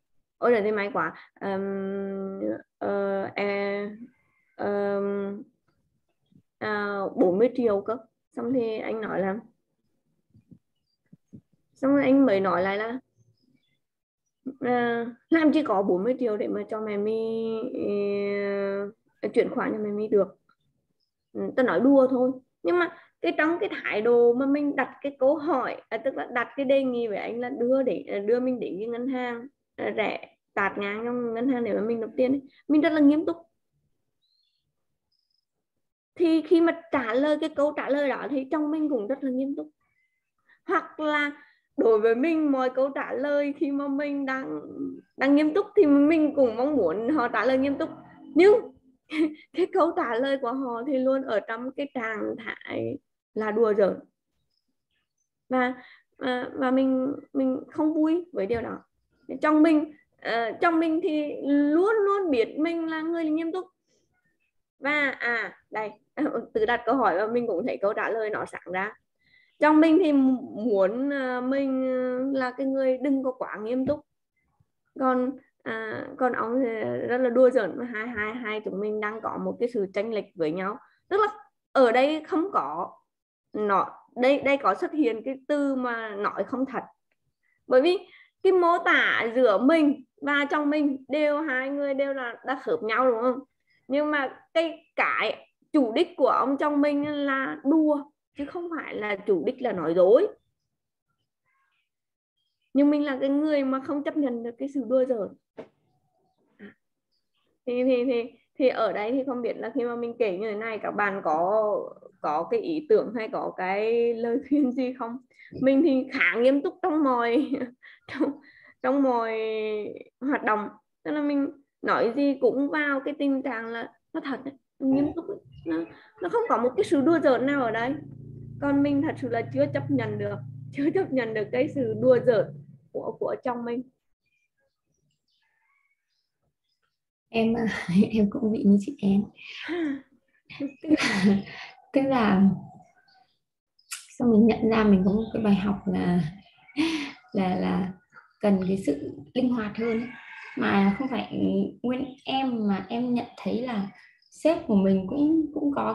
40 triệu cơ. Xong thì anh nói là, xong rồi anh mới nói lại là làm chỉ có 40 triệu để mà cho mẹ mi chuyển khoản cho mẹ mi được. Tôi nói đùa thôi, nhưng mà trong cái thái độ mà mình đặt cái câu hỏi, tức là đặt cái đề nghị với anh là đưa mình đến cái ngân hàng rẻ tạt ngang trong ngân hàng để mà mình nộp tiền ấy, mình rất là nghiêm túc. Thì khi mà trả lời cái câu trả lời đó thì trong mình cũng rất là nghiêm túc. Hoặc là đối với mình, mọi câu trả lời khi mà mình đang nghiêm túc thì mình cũng mong muốn họ trả lời nghiêm túc, nhưng cái câu trả lời của họ thì luôn ở trong cái trạng thái là đùa giỡn, và mình không vui với điều đó. Trong mình thì luôn luôn biết mình là người nghiêm túc. Và đây tự đặt câu hỏi và mình cũng thấy câu trả lời nó sáng ra. Trong mình thì muốn mình là cái người đừng có quá nghiêm túc, còn ông thì rất là đùa giỡn. Hai chúng mình đang có một cái sự chênh lệch với nhau, tức là ở đây không có đây có xuất hiện cái từ mà nói không thật, bởi vì cái mô tả giữa mình và trong mình hai người đều là đã khớp nhau, đúng không? Nhưng mà cái chủ đích của ông trong mình là đùa, chứ không phải là chủ đích là nói dối. Nhưng mình là cái người mà không chấp nhận được cái sự đùa giỡn. Thì ở đây thì không biết là khi mà mình kể như thế này, các bạn có cái ý tưởng hay có cái lời khuyên gì không? Mình thì khá nghiêm túc trong mọi hoạt động, tức là mình nói gì cũng vào cái tình trạng là nó thật, nghiêm túc, nó không có một cái sự đùa giỡn nào ở đây. Còn mình thật sự là chưa chấp nhận được cái sự đùa giỡn của chồng mình. Em em cũng bị như chị em. Tức là sau mình nhận ra mình có một cái bài học là cần cái sự linh hoạt hơn ấy. Mà không phải nguyên em, mà em nhận thấy là sếp của mình cũng cũng có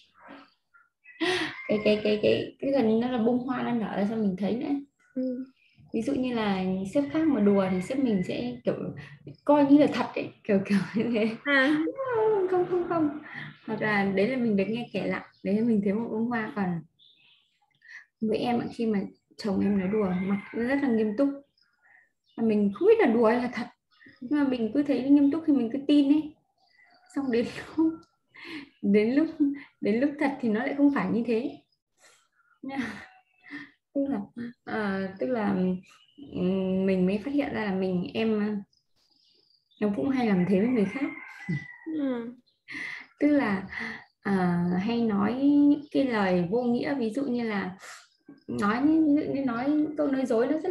cái gần nó là bông hoa đang nở ra cho mình thấy đấy. Ví dụ như là sếp khác mà đùa thì sếp mình sẽ kiểu coi như là thật ấy, kiểu như thế. Không, hoặc là đấy là mình được nghe kể lại, đấy là mình thấy một bông hoa. Còn với em khi mà chồng em nói đùa mặt rất là nghiêm túc, mình không biết là đùa hay là thật, nhưng mà mình cứ thấy nghiêm túc thì mình cứ tin ấy. Xong đến lúc thật thì nó lại không phải như thế. Tức là mình mới phát hiện ra là em cũng hay làm thế với người khác. Tức là hay nói những cái lời vô nghĩa, ví dụ như là nói câu nói dối nó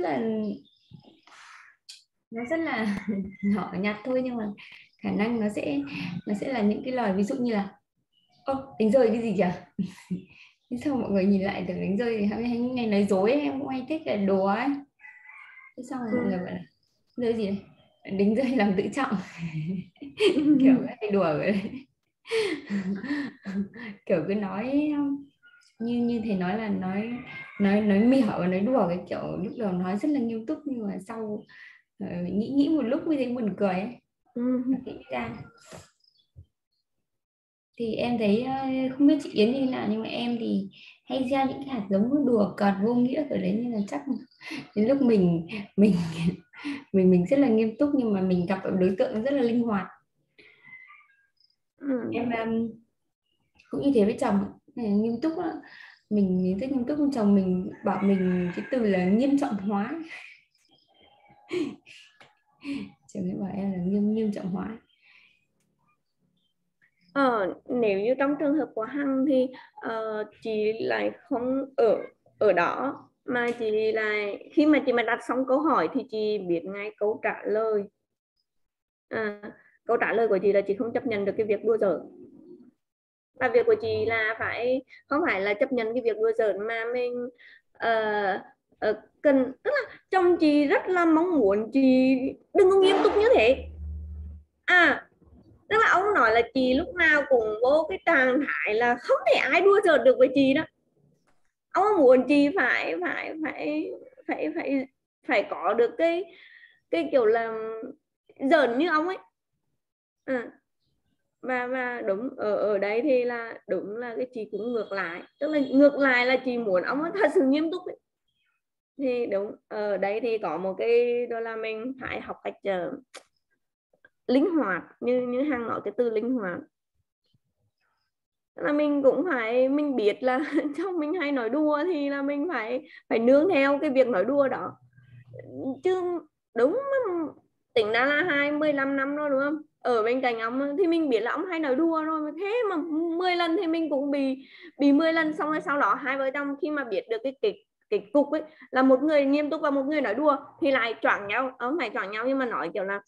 rất là nhỏ nhặt thôi, nhưng mà khả năng nó sẽ là những cái lời ví dụ như là đánh rơi cái gì kìa. Thế xong mọi người nhìn lại tưởng đánh rơi thì hay ngày nói dối, em cũng hay thích là đùa ấy. Thế xong rồi mọi người bảo là rơi gì đấy, đánh rơi làm tự trọng. Kiểu hay đùa vậy. Kiểu cứ nói như thầy nói là nói mỉa và nói đùa, cái kiểu lúc đầu nói rất là nghiêm túc nhưng mà sau nghĩ một lúc mới thấy buồn cười ấy. Nghĩ ra thì em thấy không biết chị Yến như thế nào, nhưng mà em thì hay gieo những cái hạt giống đùa cợt vô nghĩa ở đấy, nên là chắc đến lúc mình rất là nghiêm túc, nhưng mà mình gặp đối tượng rất là linh hoạt. Em cũng như thế với chồng, nghiêm túc đó. Mình rất nghiêm túc với chồng, mình bảo mình cái từ là nghiêm trọng hóa. Chồng ấy bảo em là nghiêm trọng hóa. Nếu như trong trường hợp của Hằng thì chị lại không ở đó, mà chị lại khi mà chị đặt xong câu hỏi thì chị biết ngay câu trả lời. Câu trả lời của chị là chị không chấp nhận được cái việc đùa giỡn. Và việc của chị là không phải là chấp nhận cái việc đùa giỡn, mà mình cần, tức là chồng chị rất là mong muốn chị đừng có nghiêm túc như thế. Tức là ông nói là chị lúc nào cũng vô cái trạng thái là không thể ai đùa giỡn được với chị đó. Ông muốn chị phải có được cái kiểu là giỡn như ông ấy. Và đúng ở đây thì là đúng là cái chị cũng ngược lại, tức là ngược lại là chị muốn ông ấy thật sự nghiêm túc ấy. Thì đúng ở đây thì có một cái đó là mình phải học cách linh hoạt, như Hằng nói cái từ linh hoạt, là mình cũng mình biết là trong mình hay nói đùa thì là mình phải nương theo cái việc nói đùa đó chứ. Đúng, tính ra là 15 năm rồi đúng không, ở bên cạnh ông thì mình biết là ông hay nói đùa rồi, thế mà 10 lần thì mình cũng bị 10 lần. Xong rồi sau đó hai vợ chồng khi mà biết được cái cục ấy là một người nghiêm túc và một người nói đùa thì lại choảng nhau, phải choảng nhau, nhưng mà nói kiểu là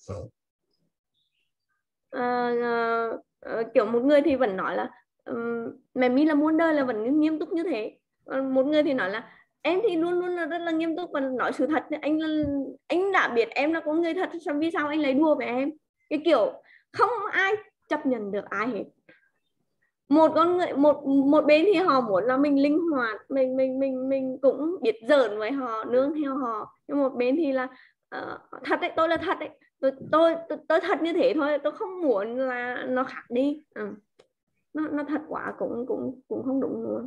kiểu một người thì vẫn nói là mẹ mi là muôn đời là vẫn nghiêm túc như thế, một người thì nói là em thì luôn luôn là rất là nghiêm túc và nói sự thật. Anh đã biết em là con người thật, sao vì sao anh lấy đùa với em? Cái kiểu không ai chấp nhận được ai hết. Một bên thì họ muốn là mình linh hoạt, mình cũng biết giỡn với họ, nương theo họ, nhưng một bên thì là thật đấy, tôi là thật đấy, tôi thật như thế thôi, tôi không muốn là nó khác đi. Nó thật quá cũng không đúng nữa.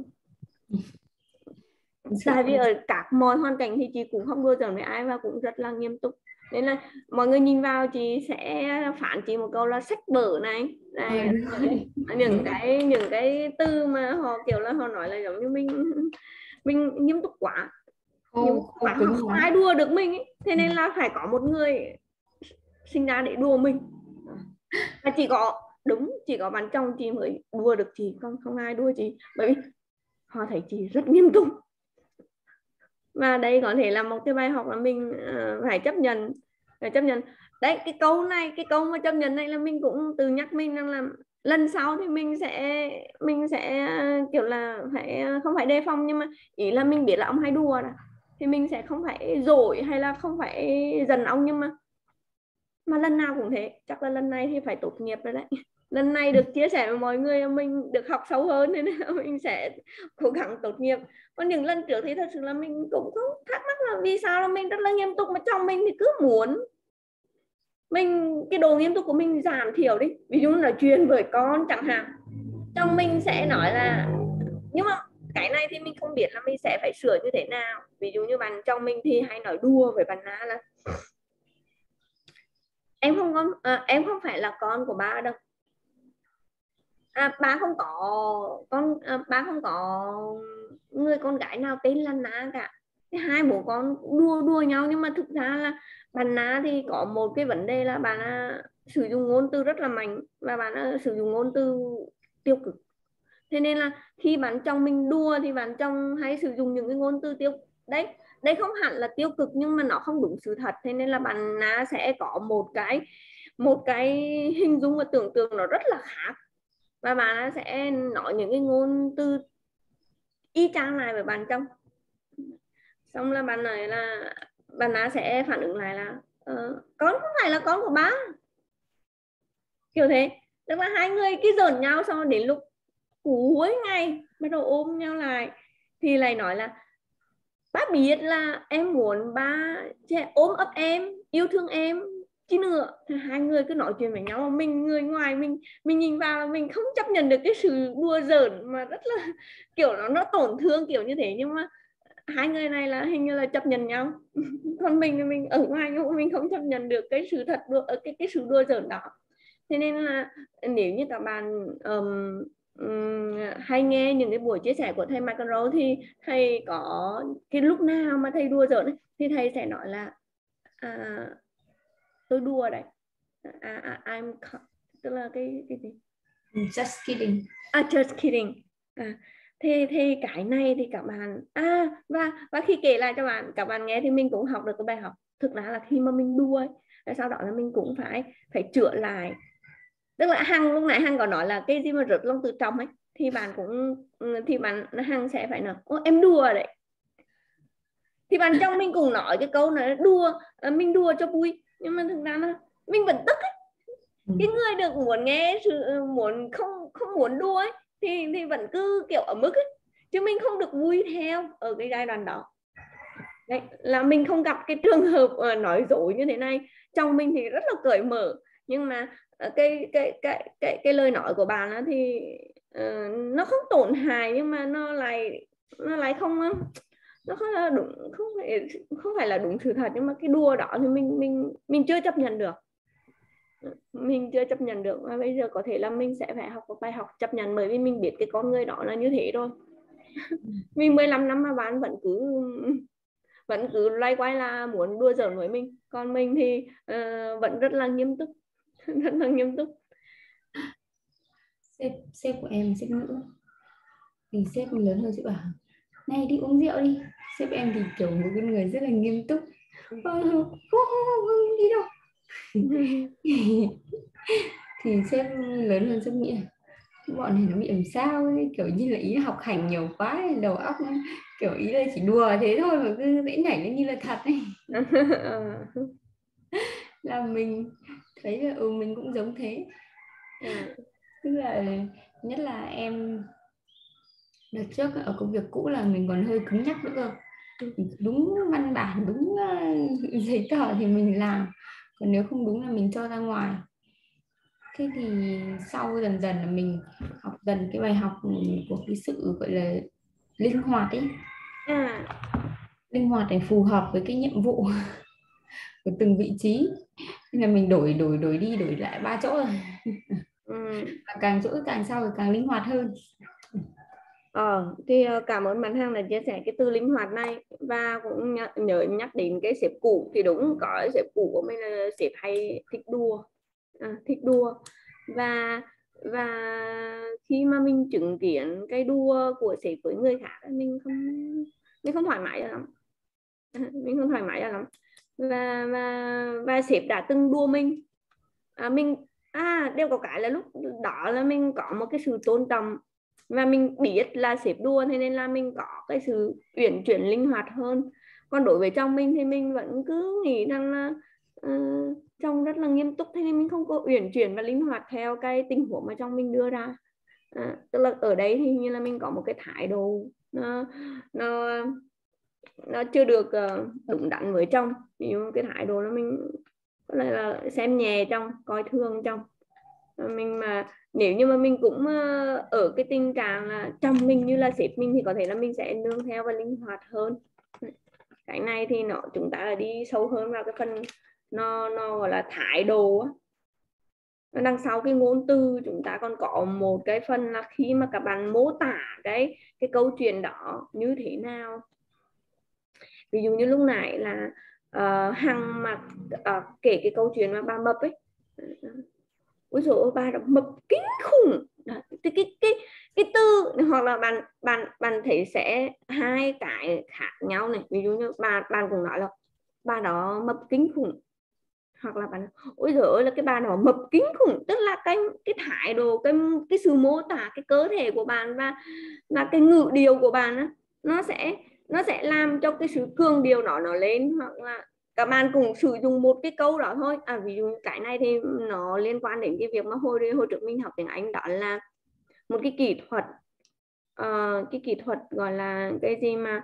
Tại vì ở các mọi hoàn cảnh thì chị cũng không đùa giỡn với ai và cũng rất là nghiêm túc, nên là mọi người nhìn vào chị sẽ phán chị một câu là sách vở này. Những cái từ mà họ kiểu là họ nói là giống như mình nghiêm túc quá, không ai đùa được mình ấy. Thế nên là phải có một người sinh ra để đùa mình, và chỉ có bạn chồng chị mới đùa được chị, không ai đùa chị, bởi vì họ thấy chị rất nghiêm túc. Và đây có thể là một cái bài học là mình phải chấp nhận đấy, cái câu mà chấp nhận này là mình cũng tự nhắc mình rằng là lần sau thì mình sẽ kiểu là phải không phải đề phòng, nhưng mà ý là mình biết là ông hay đùa đó, thì mình sẽ không phải dỗi hay là không phải giận ông, nhưng mà lần nào cũng thế. Chắc là lần này thì phải tốt nghiệp rồi đấy, lần này được chia sẻ với mọi người, mình được học sâu hơn nên là mình sẽ cố gắng tốt nghiệp. Còn những lần trước thì thật sự là mình cũng không thắc mắc là vì sao là mình rất là nghiêm túc mà chồng mình thì cứ muốn mình cái độ nghiêm túc của mình giảm thiểu đi. Ví dụ là chuyện với con chẳng hạn, chồng mình sẽ nói là, nhưng mà cái này thì mình không biết là mình sẽ phải sửa như thế nào. Ví dụ như bạn chồng mình thì hay nói đùa với bạn Na là em không phải là con của ba đâu, ba không có ba không có người con gái nào tên là Na cả. Thì hai bố con đùa nhau, nhưng mà thực ra là bạn Na thì có một cái vấn đề là bạn sử dụng ngôn từ rất là mạnh và bạn sử dụng ngôn từ tiêu cực. Thế nên là khi bạn chồng mình đùa thì bạn chồng hay sử dụng những cái ngôn từ tiêu đấy không hẳn là tiêu cực nhưng mà nó không đúng sự thật. Thế nên là bạn Na sẽ có một cái hình dung và tưởng tượng nó rất là khác, và bạn sẽ nói những cái ngôn từ y chang lại với bạn chồng. Xong là bạn nói là bạn Na sẽ phản ứng lại là con không phải là con của ba, kiểu thế. Tức là hai người cứ giỡn nhau, xong rồi đến lúc cuối ngày bắt đầu ôm nhau lại thì lại nói là ba biết là em muốn ba ôm ấp em, yêu thương em chứ nữa. Thì hai người cứ nói chuyện với nhau mà mình người ngoài mình nhìn vào là mình không chấp nhận được cái sự đùa giỡn mà rất là kiểu nó tổn thương kiểu như thế. Nhưng mà hai người này là hình như là chấp nhận nhau còn mình thì mình ở ngoài mình không chấp nhận được cái sự thật đùa, cái sự đùa giỡn đó. Thế nên là nếu như các bạn hay nghe những cái buổi chia sẻ của thầy Michael Rowe thì thầy có cái lúc nào mà thầy đùa giỡn ấy, thì thầy sẽ nói là tôi đùa đấy, I'm tức là cái gì, Just kidding. Just kidding. Thì cái này thì các bạn và khi kể lại cho các bạn nghe thì mình cũng học được cái bài học. Thực ra là khi mà mình đùa ấy, sau đó là mình cũng phải chữa lại. Tức là Hằng lúc nãy Hằng có nói là cái gì mà rớt lông từ trong ấy, thì bạn Hằng sẽ phải nói em đùa đấy. Thì bạn trong mình cũng nói cái câu này đùa, mình đùa cho vui, nhưng mà thực ra là mình vẫn tức ấy. Cái người được muốn nghe muốn không muốn đùa ấy thì vẫn cứ kiểu ở mức ấy, chứ mình không được vui theo ở cái giai đoạn đó. Đấy, là mình không gặp cái trường hợp nói dối như thế này. Chồng mình thì rất là cởi mở, nhưng mà cái lời nói của bạn đó thì nó không tổn hại, nhưng mà nó lại không, nó không là đúng, không phải là đúng sự thật. Nhưng mà cái đùa đó thì mình chưa chấp nhận được, và bây giờ có thể là mình sẽ phải học một bài học chấp nhận, bởi vì mình biết cái con người đó là như thế rồi. Vì 15 năm mà bạn vẫn cứ loay quay là muốn đùa giỡn với mình, còn mình thì vẫn rất là nghiêm túc rất là nghiêm túc. Sếp của em, sếp nữ thì sếp lớn hơn, sếp bảo này đi uống rượu đi. Sếp em thì kiểu một con người rất là nghiêm túc, không đi đâu. Thì sếp lớn hơn sếp nghĩ là bọn này nó bị làm sao ấy, kiểu như là ý học hành nhiều quá, đầu óc kiểu ý là chỉ đùa thế thôi mà cứ dễ nhảy lên như là thật ấy. Là mình thấy là mình cũng giống thế. Tức là nhất là em đợt trước ở công việc cũ là mình còn hơi cứng nhắc nữa cơ, đúng văn bản đúng giấy tờ thì mình làm, còn nếu không đúng là mình cho ra ngoài. Thế thì sau dần dần là mình học dần cái bài học của cái sự gọi là linh hoạt ấy, linh hoạt để phù hợp với cái nhiệm vụ của từng vị trí. Nên là mình đổi đi đổi lại 3 chỗ rồi. Và càng chỗ càng sau thì càng linh hoạt hơn. Thì cảm ơn bạn Hằng đã chia sẻ cái từ linh hoạt này, và cũng nhớ nhắc đến cái sếp cũ. Thì đúng, có sếp cũ của mình là sếp hay thích đùa, và khi mà mình chứng kiến cái đùa của sếp với người khác, mình không thoải mái lắm. và sếp đã từng đùa mình. Đều có cái là lúc đó là mình có một cái sự tôn trọng và mình biết là sếp đùa, thế nên là mình có cái sự uyển chuyển linh hoạt hơn. Còn đối với chồng mình thì mình vẫn cứ nghĩ rằng là chồng rất là nghiêm túc, thế nên mình không có uyển chuyển và linh hoạt theo cái tình huống mà chồng mình đưa ra. Tức là ở đấy thì như là mình có một cái thái độ nó chưa được đúng đắn với chồng. Ví dụ cái thái độ là mình có lẽ là xem nhẹ chồng, coi thường chồng. Mình mà nếu như mà mình cũng ở cái tình trạng là chồng mình như là sếp mình thì có thể là mình sẽ nương theo và linh hoạt hơn. Cái này thì chúng ta là đi sâu hơn vào cái phần nó gọi là thái độ á. Đằng sau cái ngôn từ chúng ta còn có một cái phần là khi mà các bạn mô tả cái câu chuyện đó như thế nào. Ví dụ như lúc nãy là Hằng mà kể cái câu chuyện mà bà mập ấy, ôi dồi ôi, bà đã mập kinh khủng. Cái từ hoặc là bạn thấy sẽ hai cái khác nhau này. Ví dụ như bạn cũng nói là bà đó mập kinh khủng, hoặc là bạn ôi giời ơi là cái bà đó mập kinh khủng, tức là cái thái độ, cái sự mô tả cái cơ thể của bạn và cái ngữ điệu của bạn á, nó sẽ làm cho cái sự cường điệu nó lên. Hoặc là các bạn cũng sử dụng một cái câu đó thôi. Ví dụ cái này thì nó liên quan đến cái việc mà hồi trước mình học tiếng Anh, đó là một cái kỹ thuật gọi là cái gì mà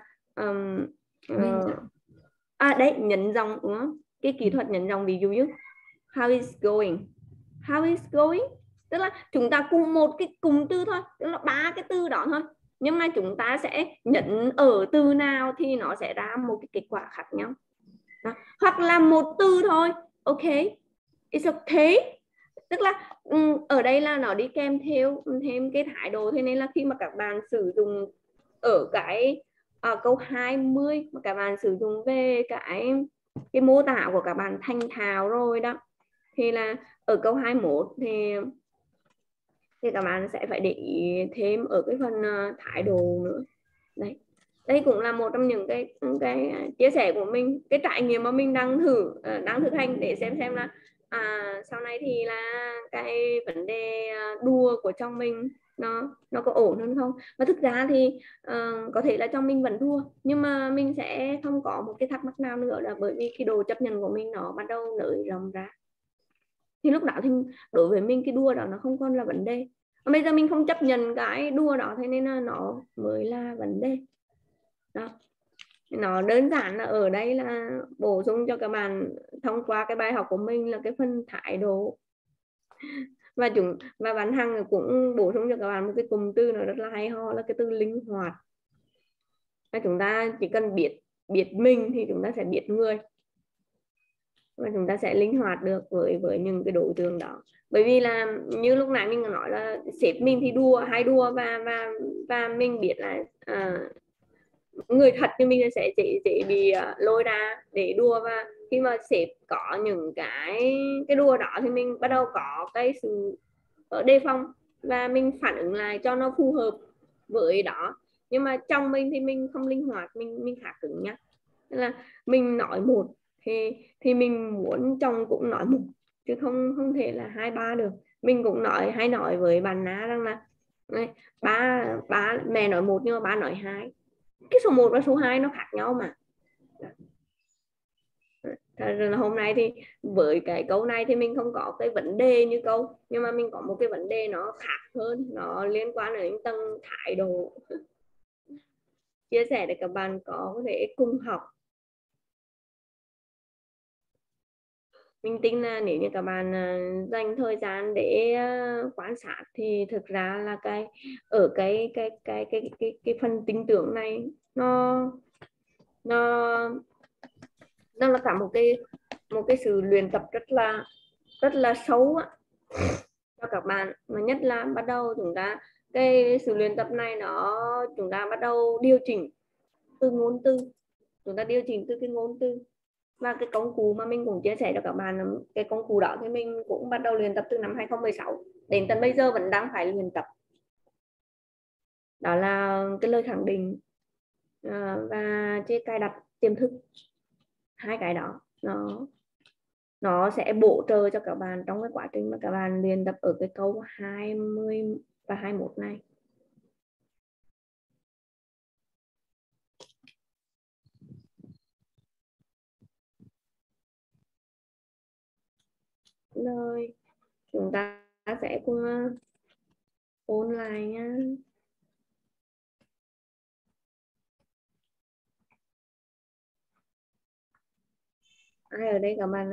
đấy, nhấn giọng, đúng không? Cái kỹ thuật nhấn giọng, ví dụ như how is going, tức là chúng ta cùng một cái cụm từ thôi, tức là 3 cái từ đó thôi, nhưng mà chúng ta sẽ nhấn ở từ nào thì nó sẽ ra một cái kết quả khác nhau đó. Hoặc là một từ thôi, ok, it's okay, tức là ở đây là nó đi kèm theo thêm cái thái độ. Thế nên là khi mà các bạn sử dụng ở cái câu 20 mà các bạn sử dụng về cái mô tả của các bạn thành thạo rồi đó, thì là ở câu 21 thì các bạn sẽ phải để ý thêm ở cái phần thái độ nữa. Đây cũng là một trong những cái chia sẻ của mình, cái trải nghiệm mà mình đang thực hành để xem là sau này thì là cái vấn đề đùa của chồng mình nó có ổn hơn không. Và thực ra thì có thể là chồng mình vẫn đùa, nhưng mà mình sẽ không có một cái thắc mắc nào nữa, là bởi vì cái độ chấp nhận của mình nó bắt đầu nới rộng ra. Thì lúc đó thì đối với mình cái đùa đó nó không còn là vấn đề. Bây giờ mình không chấp nhận cái đùa đó, thế nên là nó mới là vấn đề đó. Nó đơn giản là ở đây là bổ sung cho các bạn thông qua cái bài học của mình là cái phần thái độ, và bạn Hằng cũng bổ sung cho các bạn một cái cụm từ nó rất là hay ho, là cái từ linh hoạt. Và chúng ta chỉ cần biết mình thì chúng ta sẽ biết người, và chúng ta sẽ linh hoạt được với những cái đối tượng đó. Bởi vì là như lúc nãy mình nói là sếp mình thì hay đùa và mình biết là người thật như mình sẽ bị lôi ra để đùa. Và khi mà sếp có những cái đùa đó thì mình bắt đầu có cái sự đề phòng và mình phản ứng lại cho nó phù hợp với đó. Nhưng mà trong mình thì mình không linh hoạt, mình khá cứng nhá. Nên là mình nói một thì mình muốn chồng cũng nói một, chứ không thể là 2, 3 được. Mình cũng hay nói với bạn Ná rằng là ba mẹ nói một nhưng mà ba nói 2. Cái số 1 và số 2 nó khác nhau mà. Thật ra là hôm nay thì với cái câu này thì mình không có cái vấn đề như câu, nhưng mà mình có một cái vấn đề nó khác hơn, nó liên quan đến tầng thái độ, chia sẻ để các bạn có thể cùng học. Mình tin là nếu như các bạn dành thời gian để quan sát thì thực ra là cái phần tin tưởng này nó là cả một cái sự luyện tập rất là xấu cho các bạn. Mà nhất là bắt đầu chúng ta cái sự luyện tập này chúng ta bắt đầu điều chỉnh từ ngôn từ, chúng ta điều chỉnh từ cái ngôn từ. Và cái công cụ mà mình cũng chia sẻ cho các bạn, cái công cụ đó thì mình cũng bắt đầu luyện tập từ năm 2016 đến tận bây giờ vẫn đang phải luyện tập. Đó là cái lời khẳng định và cái cài đặt tiềm thức, hai cái đó. nó sẽ bổ trợ cho các bạn trong cái quá trình mà các bạn luyện tập ở cái câu 20 và 21 này. Rồi chúng ta sẽ cùng ôn lại nha. Ai ở đây các bạn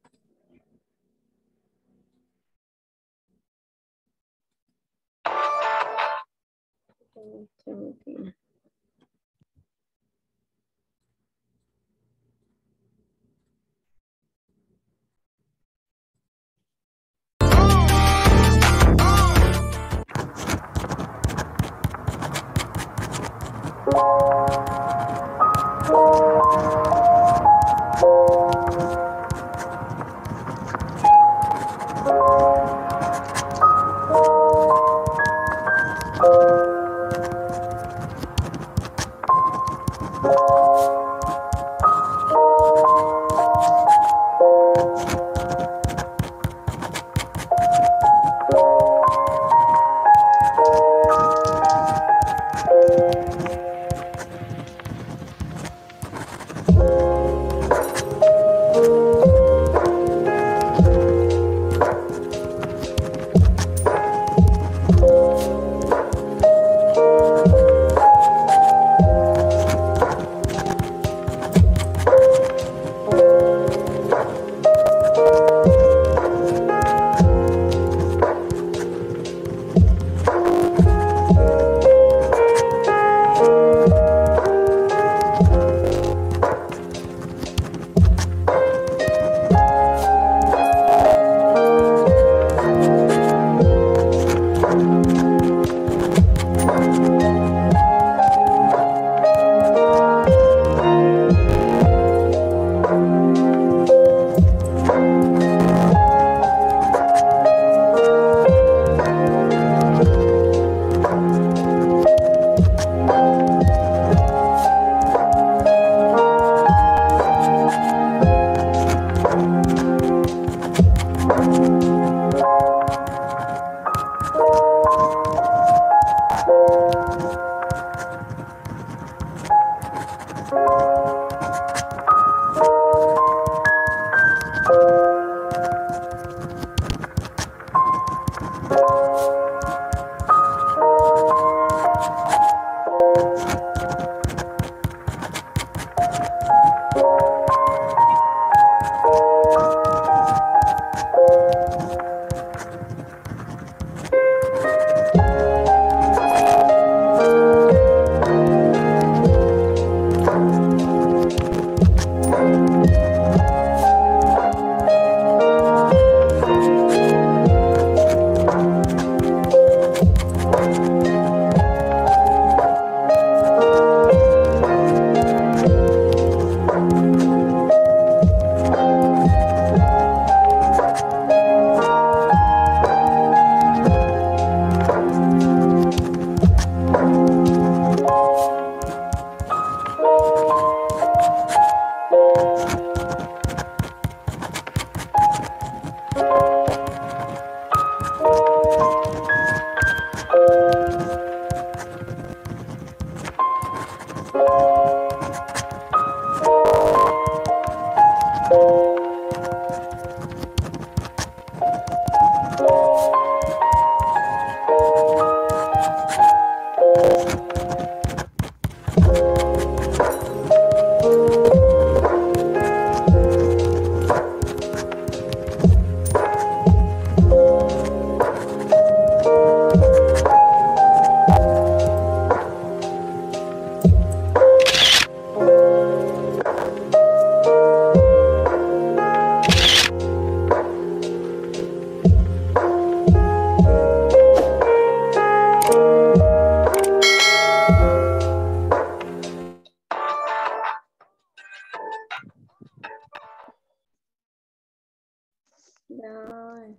Rồi,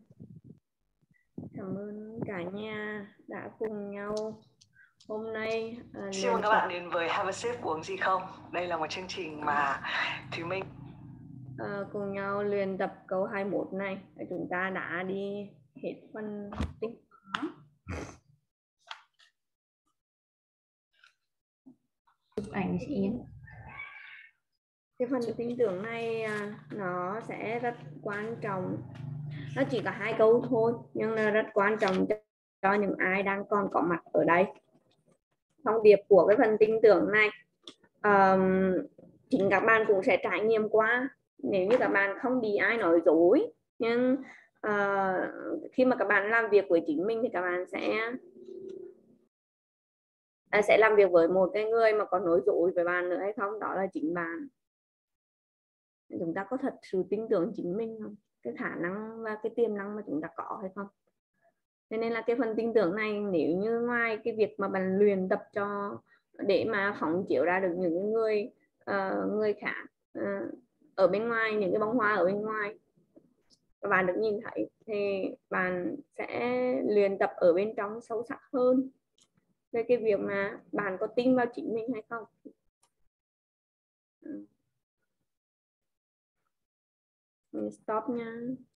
cảm ơn cả nhà đã cùng nhau hôm nay. Xin mời các bạn đến với Have a Sip uống gì không? Đây là một chương trình mà Thúy Minh cùng nhau luyện tập câu 21 này. Chúng ta đã đi hết phần tính chụp ảnh chị Yến. cái phần tin tưởng này nó sẽ rất quan trọng, nó chỉ có 2 câu thôi nhưng là rất quan trọng cho những ai đang còn có mặt ở đây. Thông điệp của cái phần tin tưởng này chính các bạn cũng sẽ trải nghiệm qua. Nếu như các bạn không bị ai nói dối, nhưng khi mà các bạn làm việc với chính mình thì các bạn sẽ làm việc với một cái người mà có nói dối với bạn nữa hay không, đó là chính bạn. Chúng ta có thật sự tin tưởng chính mình không, cái khả năng và cái tiềm năng mà chúng ta có hay không. Thế nên là cái phần tin tưởng này, nếu như ngoài cái việc mà bạn luyện tập cho để mà phóng chiếu ra được những người khác ở bên ngoài, những cái bông hoa ở bên ngoài và bạn được nhìn thấy, thì bạn sẽ luyện tập ở bên trong sâu sắc hơn về cái việc mà bạn có tin vào chính mình hay không. Stop nha.